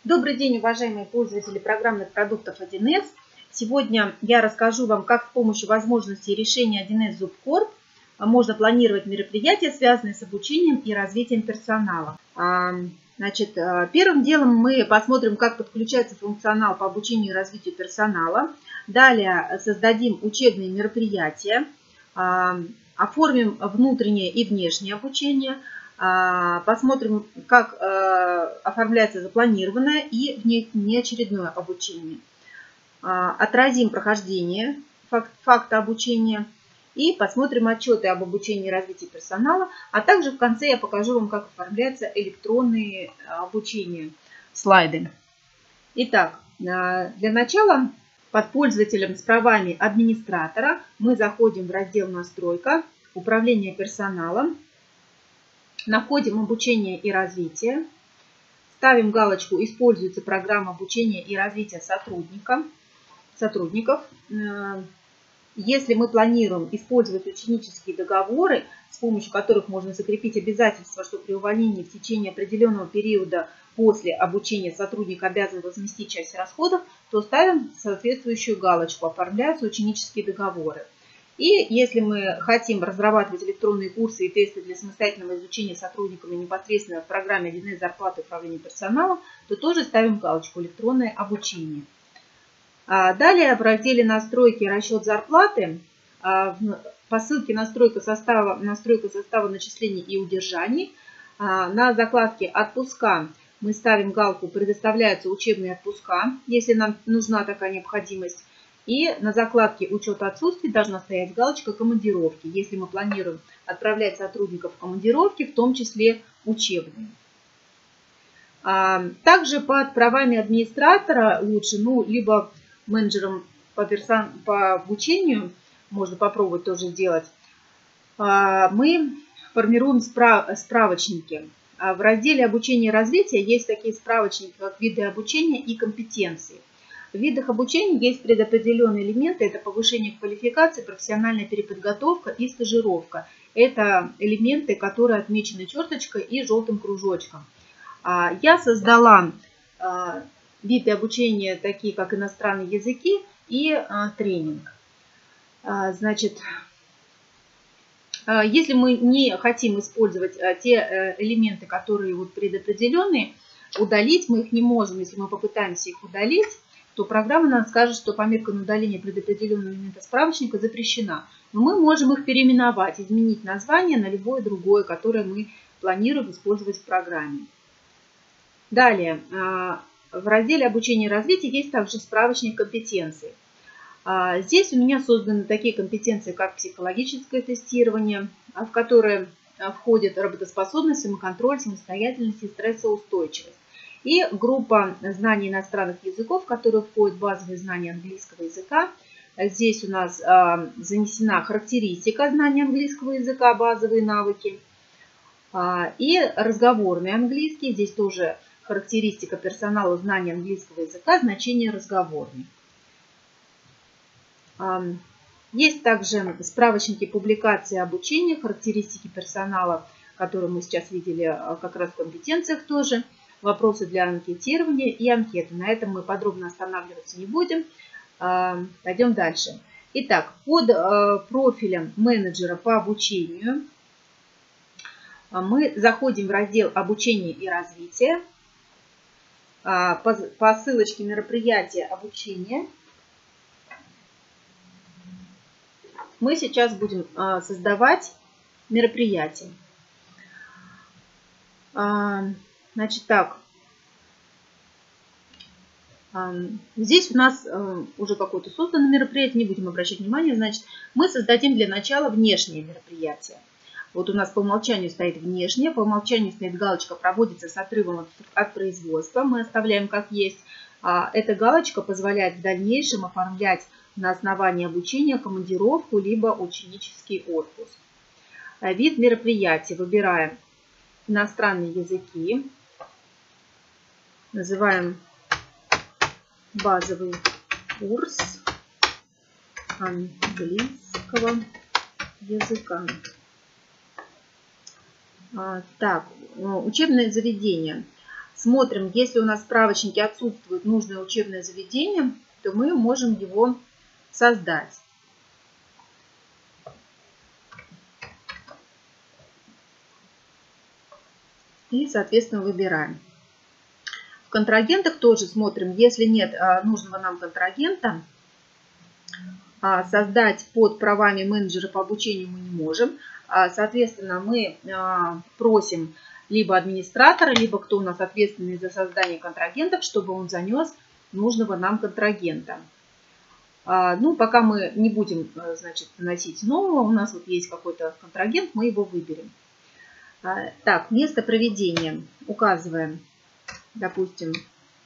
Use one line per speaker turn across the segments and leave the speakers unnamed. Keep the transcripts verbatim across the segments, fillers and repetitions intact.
Добрый день, уважаемые пользователи программных продуктов один эс. Сегодня я расскажу вам, как с помощью возможностей решения один эс ZoomCorp можно планировать мероприятия, связанные с обучением и развитием персонала. Значит, первым делом мы посмотрим, как подключается функционал по обучению и развитию персонала. Далее создадим учебные мероприятия, оформим внутреннее и внешнее обучение. Посмотрим, как оформляется запланированное и внеочередное обучение. Отразим прохождение факта обучения и посмотрим отчеты об обучении и развитии персонала. А также в конце я покажу вам, как оформляются электронные обучения, слайды. Итак, для начала под пользователем с правами администратора мы заходим в раздел «Настройка», «Управление персоналом». Находим обучение и развитие. Ставим галочку «Используется программа обучения и развития сотрудника, сотрудников». Если мы планируем использовать ученические договоры, с помощью которых можно закрепить обязательство, что при увольнении в течение определенного периода после обучения сотрудник обязан возместить часть расходов, то ставим соответствующую галочку «Оформляются ученические договоры». И если мы хотим разрабатывать электронные курсы и тесты для самостоятельного изучения сотрудниками непосредственно в программе один эс зарплаты и управления персоналом, то тоже ставим галочку «Электронное обучение». Далее в разделе «Настройки и расчет зарплаты» по ссылке «Настройка состава, настройка состава начислений и удержаний» на закладке «Отпуска» мы ставим галку «Предоставляются учебные отпуска», если нам нужна такая необходимость. И на закладке «Учет отсутствий» должна стоять галочка «Командировки», если мы планируем отправлять сотрудников в командировки, в том числе учебные. Также под правами администратора лучше, ну, либо менеджером по, персон... по обучению, можно попробовать тоже сделать, мы формируем справ... справочники. В разделе «Обучение и развитие» есть такие справочники, как виды обучения и компетенции. В видах обучения есть предопределенные элементы. Это повышение квалификации, профессиональная переподготовка и стажировка. Это элементы, которые отмечены черточкой и желтым кружочком. Я создала виды обучения, такие как иностранные языки и тренинг. Значит, если мы не хотим использовать те элементы, которые вот предопределенные, удалить мы их не можем. Если мы попытаемся их удалить, то программа нам скажет, что померка на удаление предопределенного элемента справочника запрещена. Но мы можем их переименовать, изменить название на любое другое, которое мы планируем использовать в программе. Далее, в разделе «Обучение и развитие» есть также справочник компетенций. Здесь у меня созданы такие компетенции, как психологическое тестирование, в которое входит работоспособность, самоконтроль, самостоятельность и стрессоустойчивость. И группа знаний иностранных языков, в которую входят базовые знания английского языка. Здесь у нас а, занесена характеристика знания английского языка, базовые навыки. А, и разговорный английский. Здесь тоже характеристика персонала, знания английского языка, значение разговорный. А, есть также справочники публикации обучения, характеристики персонала, которые мы сейчас видели как раз в компетенциях тоже. Вопросы для анкетирования и анкеты. На этом мы подробно останавливаться не будем. Пойдем дальше. Итак, под профилем менеджера по обучению мы заходим в раздел «Обучение и развитие». По ссылочке «Мероприятие обучения» мы сейчас будем создавать мероприятие. Значит так, здесь у нас уже какое-то создано мероприятие, не будем обращать внимание, значит, мы создадим для начала внешнее мероприятие. Вот у нас по умолчанию стоит внешнее, по умолчанию стоит галочка «Проводится с отрывом от, от производства», мы оставляем как есть. Эта галочка позволяет в дальнейшем оформлять на основании обучения командировку либо ученический отпуск. Вид мероприятия выбираем иностранные языки. Называем базовый курс английского языка. Так, учебное заведение. Смотрим, если у нас в справочнике отсутствует нужное учебное заведение, то мы можем его создать. И, соответственно, выбираем. В контрагентах тоже смотрим, если нет нужного нам контрагента, создать под правами менеджера по обучению мы не можем. Соответственно, мы просим либо администратора, либо кто у нас ответственный за создание контрагентов, чтобы он занес нужного нам контрагента. Ну, пока мы не будем, значит, наносить нового, у нас вот есть какой-то контрагент, мы его выберем. Так, место проведения указываем, допустим,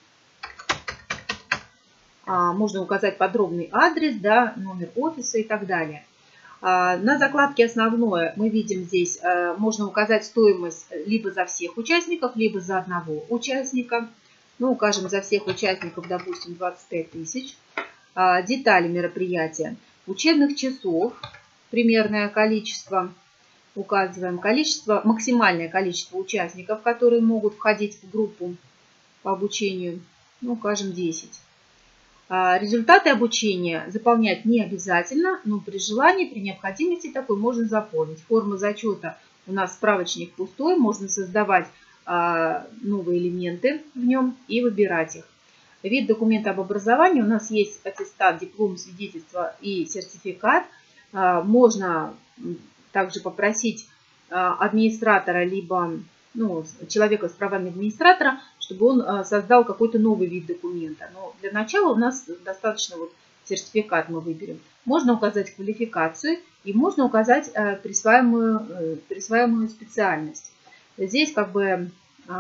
можно указать подробный адрес, да, номер офиса и так далее. На закладке «Основное» мы видим здесь, можно указать стоимость либо за всех участников, либо за одного участника. Ну, укажем за всех участников, допустим, двадцать пять тысяч. Детали мероприятия. Учебных часов, примерное количество. Указываем количество, максимальное количество участников, которые могут входить в группу по обучению. Ну, укажем десять. Результаты обучения заполнять не обязательно, но при желании, при необходимости такой можно заполнить. Форма зачета у нас справочник пустой, можно создавать новые элементы в нем и выбирать их. Вид документа об образовании. У нас есть аттестат, диплом, свидетельство и сертификат. Можно также попросить администратора, либо ну, человека с правами администратора, чтобы он создал какой-то новый вид документа. Но для начала у нас достаточно вот сертификат мы выберем. Можно указать квалификацию и можно указать присваиваемую, присваиваемую специальность. Здесь как бы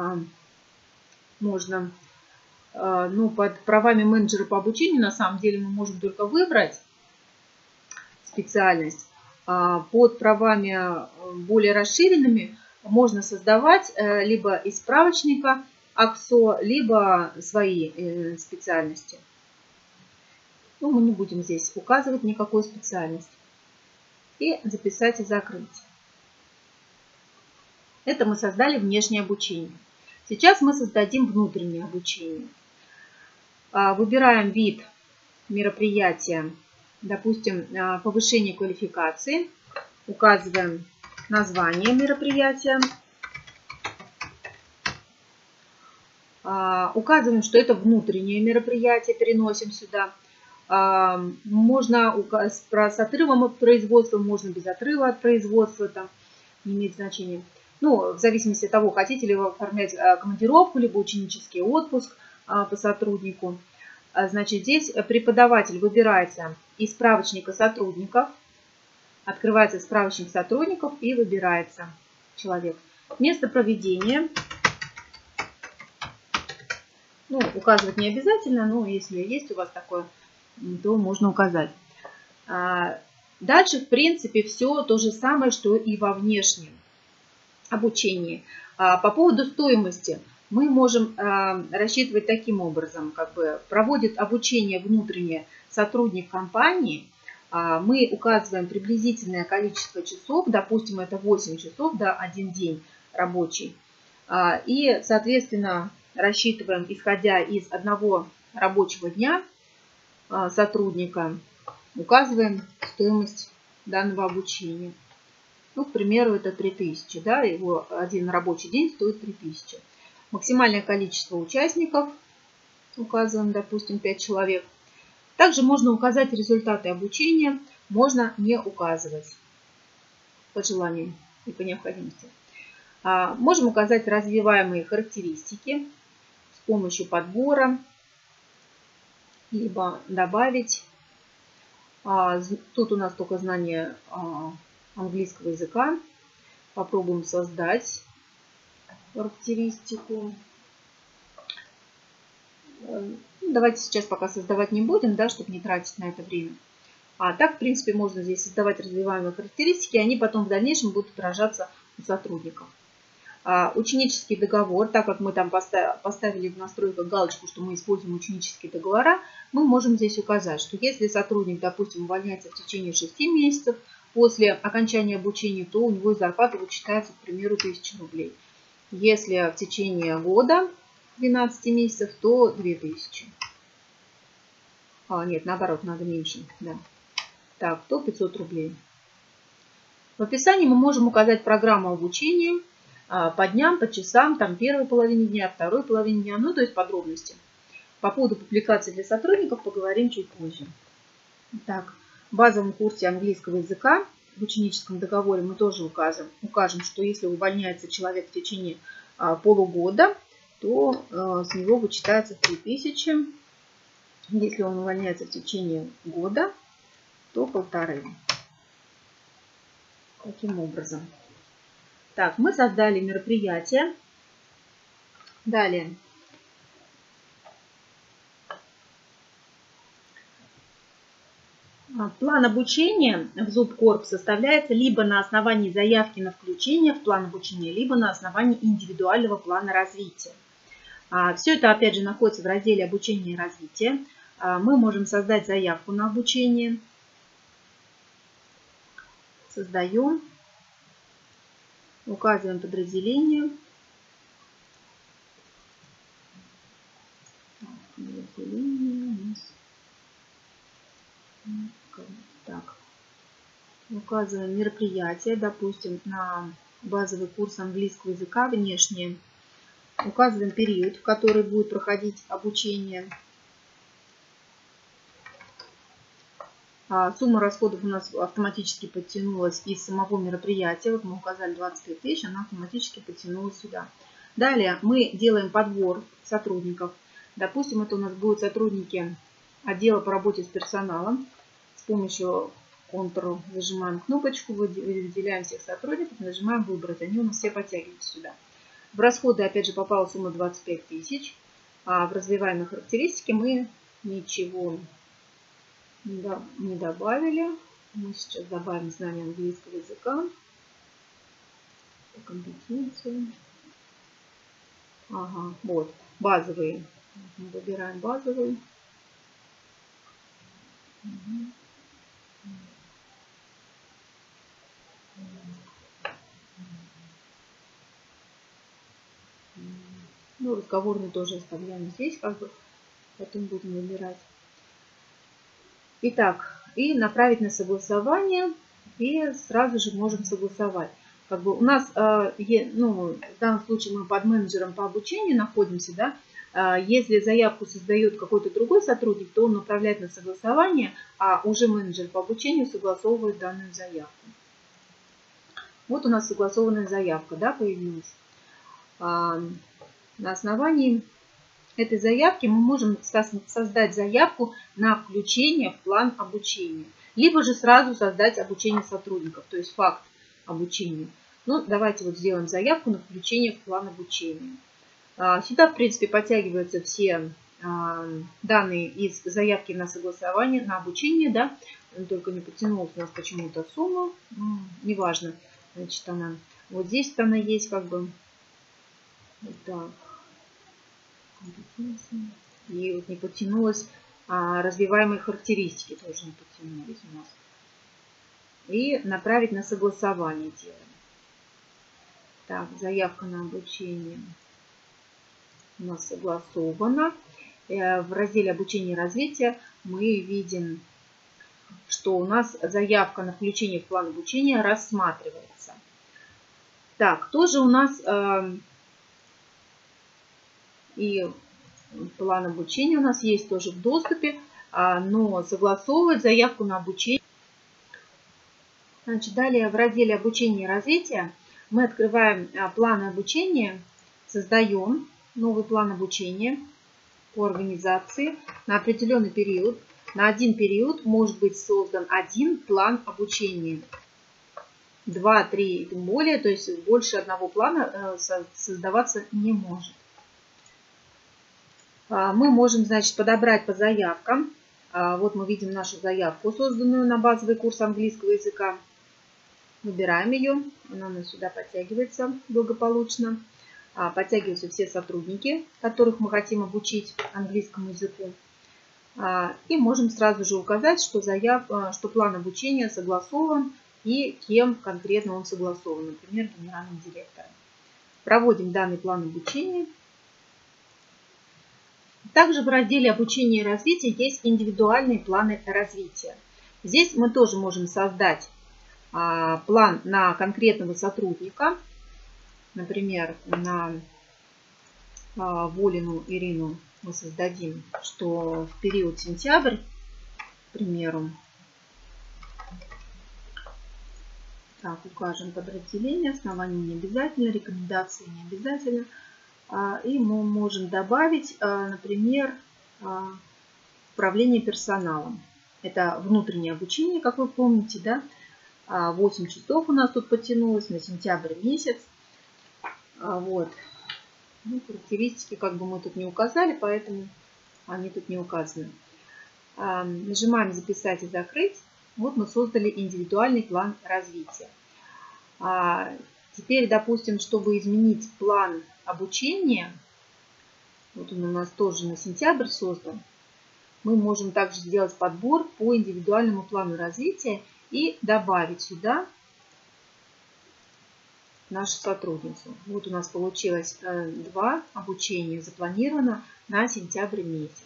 можно, ну, под правами менеджера по обучению на самом деле мы можем только выбрать специальность. Под правами более расширенными можно создавать либо из справочника АКСО, либо свои специальности. Ну, мы не будем здесь указывать никакой специальности. И записать и закрыть. Это мы создали внешнее обучение. Сейчас мы создадим внутреннее обучение. Выбираем вид мероприятия, допустим, повышение квалификации. Указываем название мероприятия. Указываем, что это внутреннее мероприятие, переносим сюда. Можно с отрывом от производства, можно без отрыва от производства, там не имеет значения. Ну, в зависимости от того, хотите ли вы оформлять командировку, либо ученический отпуск по сотруднику. Значит, здесь преподаватель выбирается из справочника сотрудников. Открывается справочник сотрудников и выбирается человек. Место проведения. Ну, указывать не обязательно, но если есть у вас такое, то можно указать. Дальше, в принципе, все то же самое, что и во внешнем обучении. По поводу стоимости мы можем рассчитывать таким образом, как бы проводит обучение внутреннее сотрудник компании. Мы указываем приблизительное количество часов, допустим, это восемь часов, да, один день рабочий. И, соответственно, рассчитываем, исходя из одного рабочего дня сотрудника, указываем стоимость данного обучения. Ну, к примеру, это три тысячи, да, его один рабочий день стоит три тысячи. Максимальное количество участников указываем, допустим, пять человек. Также можно указать результаты обучения, можно не указывать по желанию и по необходимости. Можем указать развиваемые характеристики с помощью подбора, либо добавить. Тут у нас только знание английского языка. Попробуем создать характеристику. Давайте сейчас пока создавать не будем, да, чтобы не тратить на это время. А так, в принципе, можно здесь создавать развиваемые характеристики, они потом в дальнейшем будут отражаться у сотрудников. А, ученический договор, так как мы там поставили в настройках галочку, что мы используем ученические договора, мы можем здесь указать, что если сотрудник, допустим, увольняется в течение шести месяцев после окончания обучения, то у него зарплата вычитается, к примеру, тысяча рублей. Если в течение года двенадцати месяцев, то две тысячи. А, нет, наоборот, надо меньше. Да. Так, то пятьсот рублей. В описании мы можем указать программу обучения по дням, по часам, там первой половине дня, второй половине дня, ну то есть подробности. По поводу публикации для сотрудников поговорим чуть позже. Так, в базовом курсе английского языка в ученическом договоре мы тоже укажем, укажем, что если увольняется человек в течение а, полугода, то а, с него вычитается три тысячи. Если он увольняется в течение года, то полторы. Таким образом. Так, мы создали мероприятие. Далее. План обучения в Зубкорп составляется либо на основании заявки на включение в план обучения, либо на основании индивидуального плана развития. Все это, опять же, находится в разделе обучения и развития. Мы можем создать заявку на обучение. Создаем. Указываем подразделение. Подразделение у нас. Так. Указываем мероприятие, допустим, на базовый курс английского языка внешне. Указываем период, в который будет проходить обучение. Сумма расходов у нас автоматически подтянулась из самого мероприятия. Вот мы указали двадцать пять тысяч, она автоматически подтянулась сюда. Далее мы делаем подбор сотрудников. Допустим, это у нас будут сотрудники отдела по работе с персоналом. С помощью Ctrl зажимаем кнопочку, выделяем всех сотрудников, нажимаем выбрать. Они у нас все подтягиваются сюда. В расходы опять же попала сумма двадцать пять тысяч. А в развиваемые характеристики мы ничего не добавили. Мы сейчас добавим знание английского языка. Компетенции. Ага, вот, базовые. Мы выбираем базовые. Ну, разговорный тоже оставляем здесь, как бы потом будем выбирать. Итак, и направить на согласование, и сразу же можем согласовать. Как бы у нас, ну, в данном случае мы под менеджером по обучению находимся, да. Если заявку создает какой-то другой сотрудник, то он направляет на согласование, а уже менеджер по обучению согласовывает данную заявку. Вот у нас согласованная заявка, да, появилась. На основании этой заявки мы можем создать заявку на включение в план обучения. Либо же сразу создать обучение сотрудников, то есть факт обучения. Ну, давайте вот сделаем заявку на включение в план обучения. Сюда, в принципе, подтягиваются все данные из заявки на согласование, на обучение, да. Только не подтянулась у нас почему-то сумма. Ну, неважно. Значит, она вот здесь она есть, как бы. Вот так. И вот не подтянулась, а развиваемые характеристики тоже не подтянулись у нас. И направить на согласование делаем. Так, заявка на обучение у нас согласована. В разделе обучения и развития мы видим, что у нас заявка на включение в план обучения рассматривается. Так, тоже у нас э, и план обучения у нас есть тоже в доступе, но согласовывать заявку на обучение. Значит, далее в разделе обучения и развития мы открываем планы обучения, создаем новый план обучения по организации на определенный период. На один период может быть создан один план обучения. Два, три и тем более, то есть больше одного плана создаваться не может. Мы можем, значит, подобрать по заявкам. Вот мы видим нашу заявку, созданную на базовый курс английского языка. Выбираем ее, она у нас сюда подтягивается благополучно. Подтягиваются все сотрудники, которых мы хотим обучить английскому языку. И можем сразу же указать, что, заяв... что план обучения согласован и кем конкретно он согласован, например, генеральным директором. Проводим данный план обучения. Также в разделе обучения и развития есть индивидуальные планы развития. Здесь мы тоже можем создать а, план на конкретного сотрудника, например, на а, Волину Ирину мы создадим, что в период сентябрь, к примеру, так, укажем подразделение, основания не обязательно, рекомендации не обязательно. И мы можем добавить, например, управление персоналом. Это внутреннее обучение, как вы помните, да? восемь часов у нас тут потянулось на сентябрь месяц. Вот. Ну, характеристики как бы мы тут не указали, поэтому они тут не указаны. Нажимаем «Записать и закрыть». Вот мы создали индивидуальный план развития. А теперь, допустим, чтобы изменить план обучения, вот он у нас тоже на сентябрь создан, мы можем также сделать подбор по индивидуальному плану развития и добавить сюда нашу сотрудницу. Вот у нас получилось два обучения запланировано на сентябрь месяц.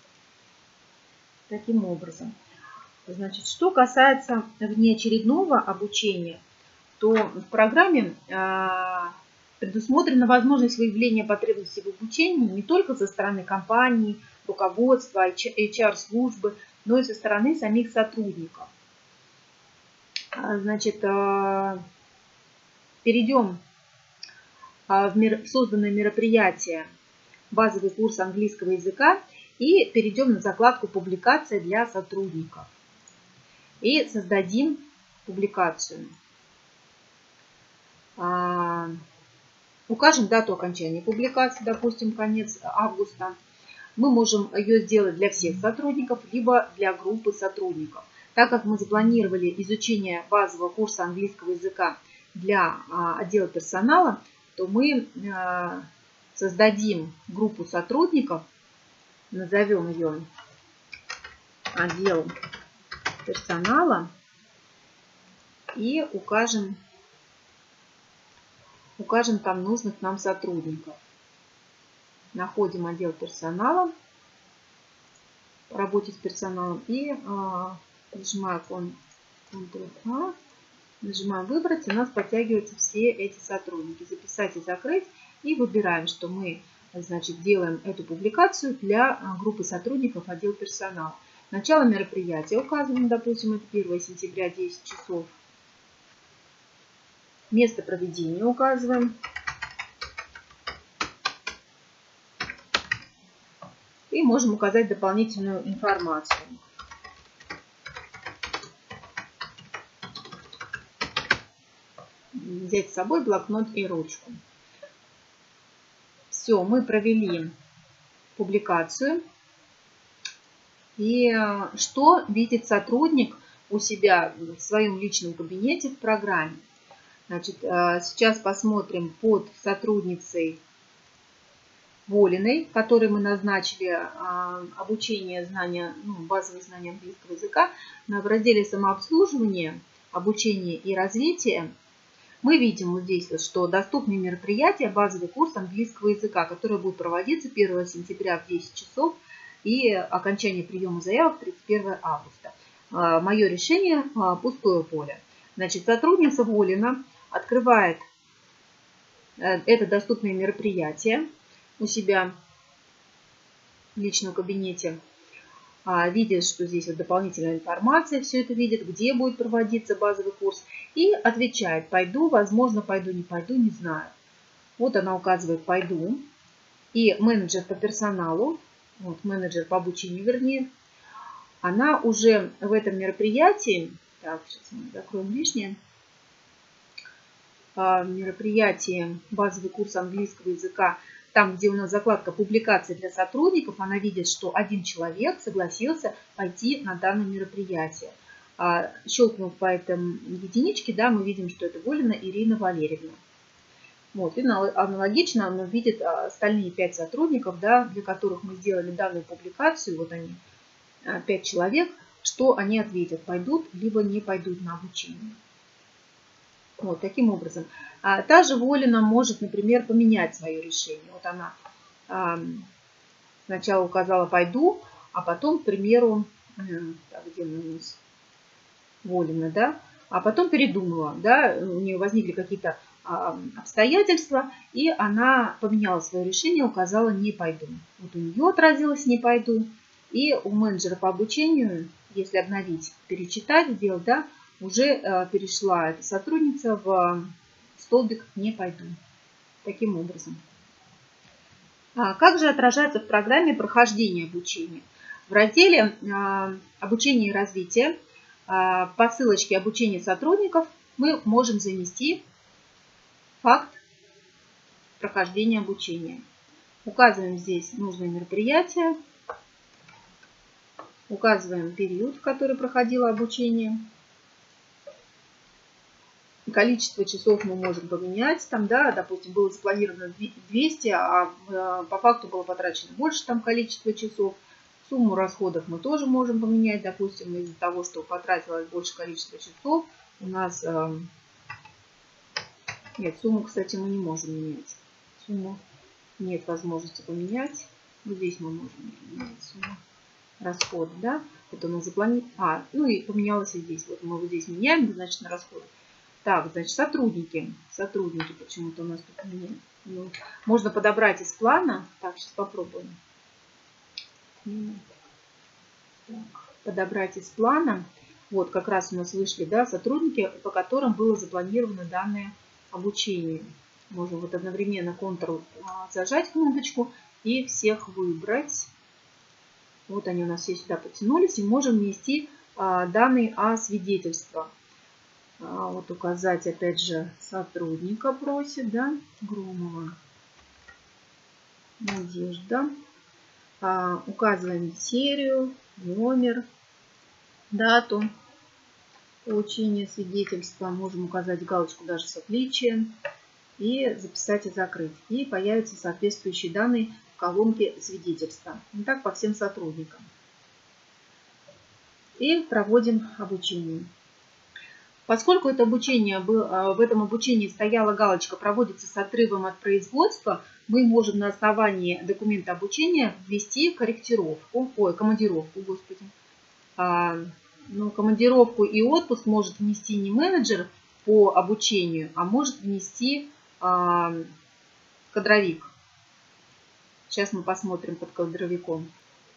Таким образом. Значит, что касается внеочередного обучения, то в программе предусмотрена возможность выявления потребностей в обучении не только со стороны компании, руководства, эйч ар-службы, но и со стороны самих сотрудников. Значит, перейдем в созданное мероприятие «Базовый курс английского языка» и перейдем на закладку «Публикация для сотрудников». И создадим публикацию. А, укажем дату окончания публикации, допустим, конец августа. Мы можем ее сделать для всех сотрудников, либо для группы сотрудников. Так как мы запланировали изучение базового курса английского языка для а, отдела персонала, то мы а, создадим группу сотрудников, назовем ее отдел персонала и укажем, укажем там нужных нам сотрудников. Находим отдел персонала, по работе с персоналом и а, нажимаем контрол-А, нажимаем «Выбрать», и у нас подтягиваются все эти сотрудники. Записать и закрыть. И выбираем, что мы, значит, делаем эту публикацию для группы сотрудников отдела персонала. Начало мероприятия указываем, допустим, это первое сентября, десять часов. Место проведения указываем. И можем указать дополнительную информацию. Взять с собой блокнот и ручку. Все, мы провели публикацию. И что видит сотрудник у себя в своем личном кабинете в программе? Значит, сейчас посмотрим под сотрудницей Волиной, которой мы назначили обучение знания, ну, базовые знания английского языка. В разделе самообслуживания, обучение и развитие мы видим вот здесь, вот, что доступны мероприятия, базовый курс английского языка, который будет проводиться первого сентября в десять часов и окончание приема заявок тридцать первого августа. Мое решение – пустое поле. Значит, сотрудница Волина открывает это доступное мероприятие у себя в личном кабинете, видит, что здесь вот дополнительная информация, все это видит, где будет проводиться базовый курс, и отвечает: пойду, возможно, пойду, не пойду, не знаю. Вот она указывает «пойду». И менеджер по персоналу, вот менеджер по обучению, вернее, она уже в этом мероприятии, так, сейчас мы закроем лишнее, мероприятие базовый курс английского языка, там, где у нас закладка «Публикации для сотрудников», она видит, что один человек согласился пойти на данное мероприятие. Щелкнув по этому единичке, да, мы видим, что это Волина Ирина Валерьевна. Вот, и аналогично она видит остальные пять сотрудников, да, для которых мы сделали данную публикацию. Вот они, пять человек, что они ответят: пойдут, либо не пойдут на обучение. Вот таким образом. А та же Волина может, например, поменять свое решение. Вот она а, сначала указала «пойду», а потом, к примеру, так, где у нас Волина, да, а потом передумала, да, у нее возникли какие-то а, обстоятельства, и она поменяла свое решение, указала «не пойду». Вот у нее отразилось «не пойду», и у менеджера по обучению, если обновить, перечитать, сделать, да, уже а, перешла эта сотрудница в столбик «не пойду». Таким образом. А как же отражается в программе прохождение обучения? В разделе а, «Обучение и развитие» а, по ссылочке «Обучение сотрудников» мы можем занести факт прохождения обучения. Указываем здесь нужное мероприятие, указываем период, в который проходило обучение. Количество часов мы можем поменять. Там, да, допустим, было запланировано двести, а по факту было потрачено больше там количества часов. Сумму расходов мы тоже можем поменять. Допустим, из-за того, что потратилось больше количества часов, у нас... Нет, сумму, кстати, мы не можем менять. Сумму нет возможности поменять. Вот здесь мы можем менять сумму расходов, да. Это мы запланировали. А, ну и поменялось и здесь. Вот мы вот здесь меняем, значит, на расходы. Так, значит, сотрудники. Сотрудники почему-то у нас тут нет. Ну, можно подобрать из плана. Так, сейчас попробуем. Так, подобрать из плана. Вот как раз у нас вышли, да, сотрудники, по которым было запланировано данное обучение. Можем вот одновременно Ctrl зажать кнопочку и всех выбрать. Вот они у нас все сюда потянулись. И можем внести а, данные о свидетельствах. А, вот указать, опять же, сотрудника просит, да, Громова Надежда. А, указываем серию, номер, дату получения свидетельства. Можем указать галочку даже с отличием. И записать и закрыть. И появятся соответствующие данные в колонке свидетельства. И так по всем сотрудникам. И проводим обучение. Поскольку это обучение, в этом обучении стояла галочка «Проводится с отрывом от производства», мы можем на основании документа обучения ввести корректировку, ой, командировку, господи. А, ну, командировку и отпуск может внести не менеджер по обучению, а может внести а, кадровик. Сейчас мы посмотрим под кадровиком.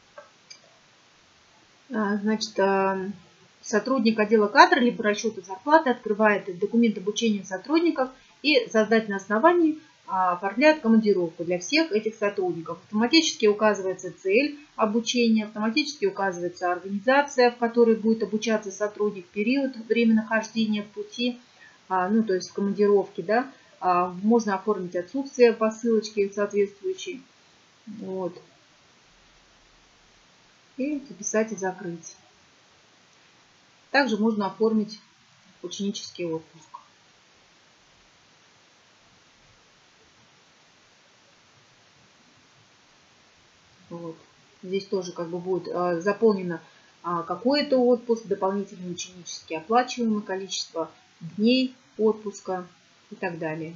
А, значит, а, сотрудник отдела кадров либо расчета зарплаты открывает документ обучения сотрудников и создать на основании оформляет командировку для всех этих сотрудников. Автоматически указывается цель обучения, автоматически указывается организация, в которой будет обучаться сотрудник, период, время нахождения в пути, ну то есть в командировке, да. Можно оформить отсутствие по ссылочке соответствующей. Вот. И записать и закрыть. Также можно оформить ученический отпуск. Вот. Здесь тоже как бы будет а, заполнено а, какой-то отпуск, дополнительный ученический, оплачиваемое количество дней отпуска и так далее.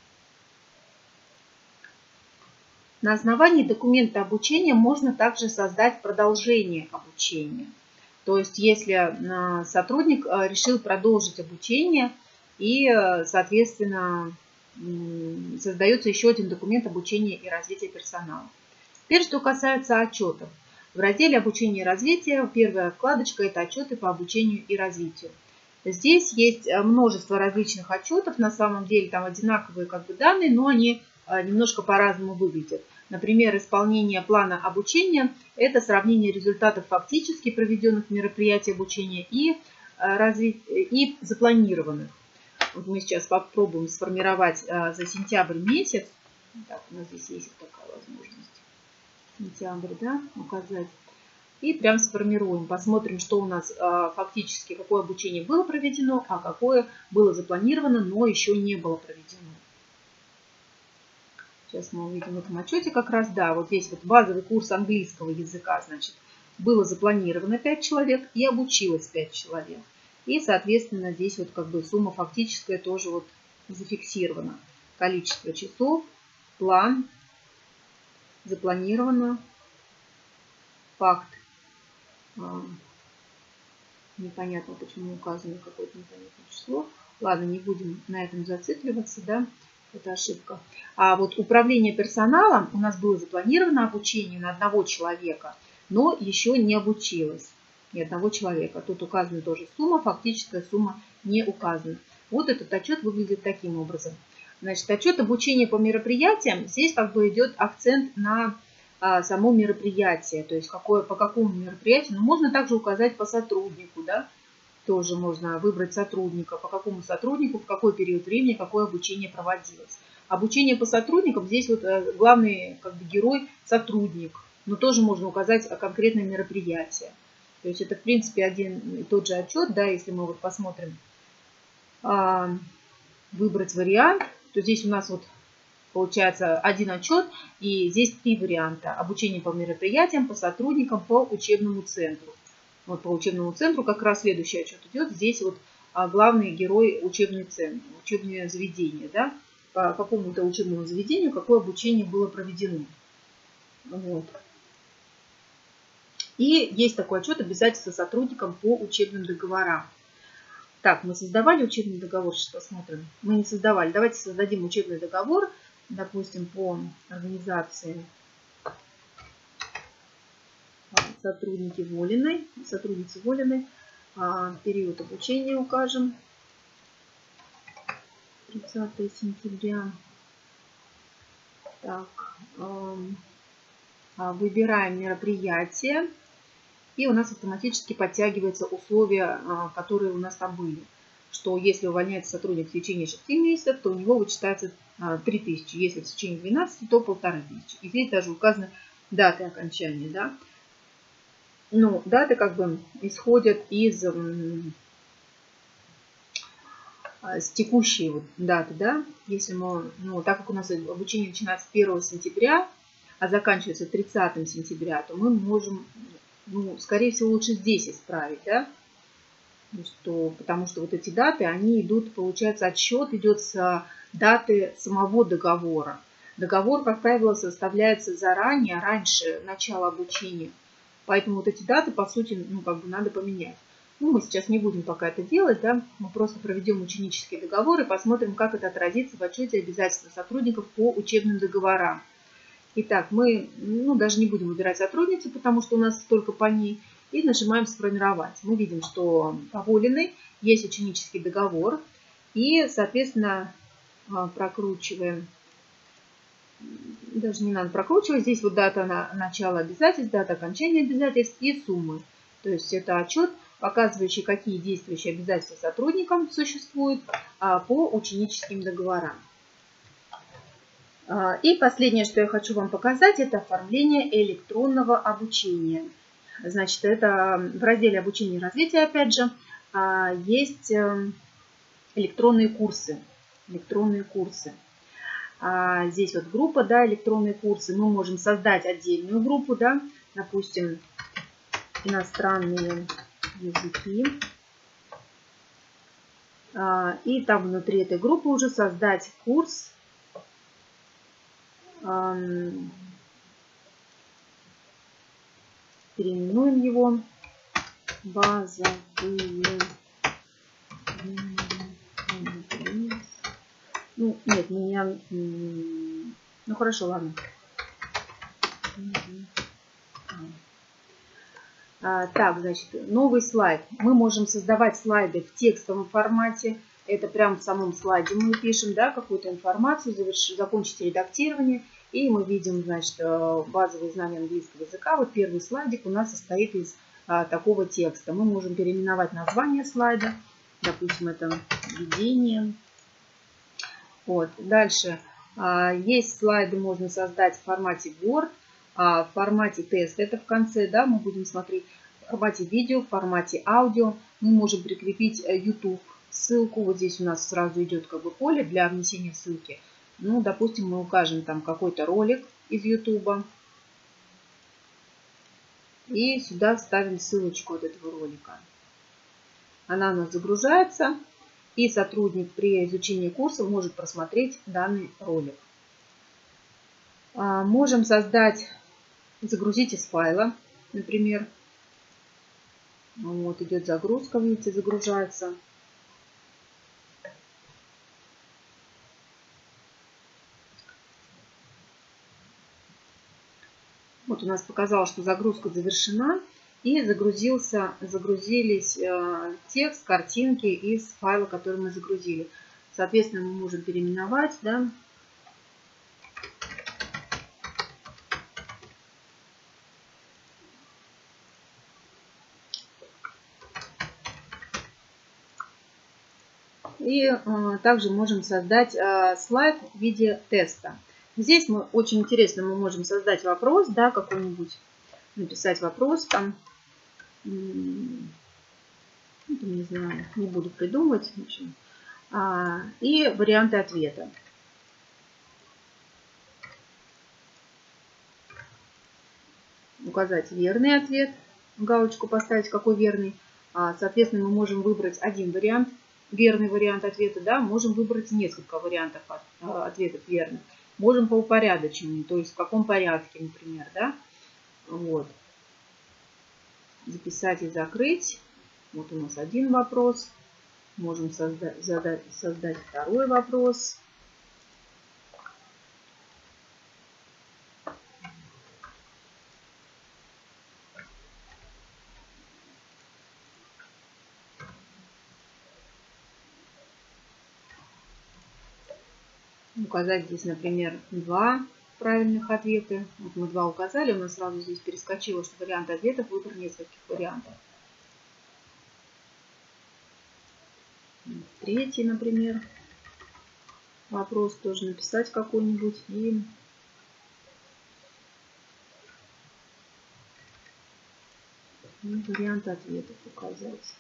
На основании документа обучения можно также создать продолжение обучения. То есть, если сотрудник решил продолжить обучение и, соответственно, создается еще один документ обучения и развития персонала. Теперь, что касается отчетов. В разделе обучения и развития первая вкладочка – это отчеты по обучению и развитию. Здесь есть множество различных отчетов. На самом деле там одинаковые как бы данные, но они немножко по-разному выглядят. Например, исполнение плана обучения – это сравнение результатов фактически проведенных мероприятий обучения и, и запланированных. Вот мы сейчас попробуем сформировать за сентябрь месяц. Так, у нас здесь есть такая возможность. Сентябрь, да, указать. И прям сформируем. Посмотрим, что у нас фактически, какое обучение было проведено, а какое было запланировано, но еще не было проведено. Сейчас мы увидим в этом отчете как раз, да, вот здесь вот базовый курс английского языка, значит, было запланировано пять человек и обучилось пять человек. И, соответственно, здесь вот как бы сумма фактическая тоже вот зафиксирована. Количество часов, план, запланировано факт. Непонятно, почему указано какое-то непонятное число. Ладно, не будем на этом зацикливаться, да, это ошибка. А вот управление персоналом, у нас было запланировано обучение на одного человека, но еще не обучилось ни одного человека. Тут указана тоже сумма, фактическая сумма не указана. Вот этот отчет выглядит таким образом. Значит, отчет обучения по мероприятиям, здесь как бы идет акцент на а, само мероприятие, то есть какое, по какому мероприятию. Но можно также указать по сотруднику, да, тоже можно выбрать сотрудника, по какому сотруднику, в какой период времени, какое обучение проводилось. Обучение по сотрудникам, здесь вот главный как бы герой сотрудник, но тоже можно указать конкретное мероприятие. То есть это в принципе один и тот же отчет, да, если мы вот посмотрим, а, выбрать вариант, то здесь у нас вот получается один отчет, и здесь три варианта. Обучение по мероприятиям, по сотрудникам, по учебному центру. Вот по учебному центру как раз следующий отчет идет. Здесь вот главный герой учебный центр, учебное заведение, да, по какому-то учебному заведению, какое обучение было проведено. Вот. И есть такой отчет обязательства сотрудникам по учебным договорам. Так, мы создавали учебный договор, сейчас посмотрим. Мы не создавали. Давайте создадим учебный договор, допустим, по организации сотрудники Волиной, сотрудницы Волиной. Период обучения укажем. тридцатое сентября. Так, выбираем мероприятие. И у нас автоматически подтягиваются условия, которые у нас там были. Что если увольняется сотрудник в течение шести месяцев, то у него вычитается три тысячи. Если в течение двенадцати, то полторы тысячи. И здесь даже указаны даты окончания. Да? Ну, даты как бы исходят из с текущей вот даты. Да? Если мы, ну, так как у нас обучение начинается первого сентября, а заканчивается тридцатого сентября, то мы можем... Ну, скорее всего, лучше здесь исправить, да? Что, потому что вот эти даты, они идут, получается, отсчет идет с даты самого договора. Договор, как правило, составляется заранее, раньше начала обучения. Поэтому вот эти даты, по сути, ну, как бы надо поменять. Ну, мы сейчас не будем пока это делать, да? Мы просто проведем ученический договор и посмотрим, как это отразится в отчете обязательства сотрудников по учебным договорам. Итак, мы ну, даже не будем выбирать сотрудницу, потому что у нас только по ней. И нажимаем «Сформировать». Мы видим, что по Волиной есть ученический договор. И, соответственно, прокручиваем. Даже не надо прокручивать. Здесь вот дата начала обязательств, дата окончания обязательств и суммы. То есть это отчет, показывающий, какие действующие обязательства сотрудникам существуют по ученическим договорам. И последнее, что я хочу вам показать, это оформление электронного обучения. Значит, это в разделе обучения и развития, опять же, есть электронные курсы. Электронные курсы. Здесь вот группа, да, электронные курсы. Мы можем создать отдельную группу, да, допустим, иностранные языки. И там внутри этой группы уже создать курс. Переименуем его. Базовые. Ну, нет, меня... Ну, хорошо, ладно. А, так, значит, новый слайд. Мы можем создавать слайды в текстовом формате. Это прямо в самом слайде мы пишем, да, какую-то информацию, заверш... закончить редактирование. И мы видим, значит, базовые знания английского языка. Вот первый слайдик у нас состоит из а, такого текста. Мы можем переименовать название слайда. Допустим, это введение. Вот. Дальше. А, есть слайды, можно создать в формате Word, а, в формате тест. Это в конце, да, мы будем смотреть в формате видео, в формате аудио. Мы можем прикрепить YouTube ссылку. Вот здесь у нас сразу идет как бы поле для внесения ссылки. Ну, допустим, мы укажем там какой-то ролик из YouTube. И сюда вставим ссылочку от этого ролика. Она у нас загружается. И сотрудник при изучении курса может просмотреть данный ролик. Можем создать, загрузить из файла. например. Вот идет загрузка, видите, загружается. Вот у нас показалось, что загрузка завершена. И загрузился, загрузились э, текст, картинки из файла, который мы загрузили. Соответственно, мы можем переименовать, да. И э, также можем создать э, слайд в виде теста. Здесь мы очень интересно, мы можем создать вопрос, да, какой-нибудь, написать вопрос там. Не знаю, не буду придумывать. А, и варианты ответа. Указать верный ответ, галочку поставить, какой верный. А, соответственно, мы можем выбрать один вариант, верный вариант ответа, да, можем выбрать несколько вариантов от, а, ответов верных. Можем по упорядочению, то есть в каком порядке, например, да. Вот. Записать и закрыть. Вот у нас один вопрос. Можем создать, задать, создать второй вопрос. Указать здесь, например, два правильных ответа. Вот мы два указали, у нас сразу здесь перескочило, что вариант ответов выбор нескольких вариантов. Третий, например, вопрос тоже написать какой-нибудь и вариант ответов указать.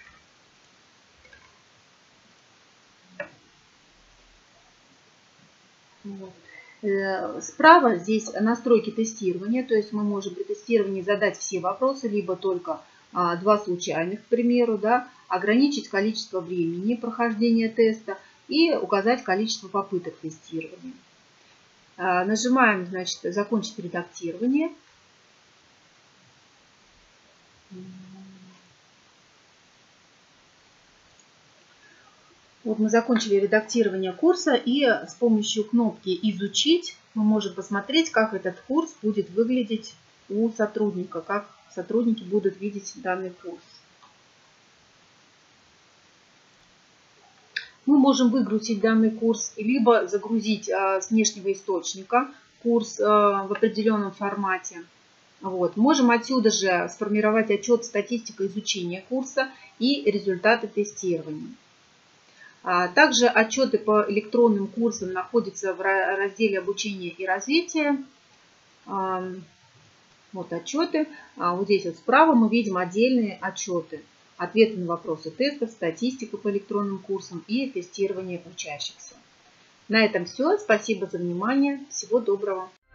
Вот. Справа здесь настройки тестирования, то есть мы можем при тестировании задать все вопросы, либо только а, два случайных, к примеру, да, ограничить количество времени прохождения теста и указать количество попыток тестирования. А, нажимаем, значит, закончить редактирование. Вот мы закончили редактирование курса, и с помощью кнопки «Изучить» мы можем посмотреть, как этот курс будет выглядеть у сотрудника, как сотрудники будут видеть данный курс. Мы можем выгрузить данный курс, либо загрузить с внешнего источника курс в определенном формате. Вот. Можем отсюда же сформировать отчет «Статистика изучения курса» и результаты тестирования. Также отчеты по электронным курсам находятся в разделе «Обучение и развитие». Вот отчеты. Вот здесь вот справа мы видим отдельные отчеты. Ответы на вопросы тестов, статистика по электронным курсам и тестирование учащихся. На этом все. Спасибо за внимание. Всего доброго.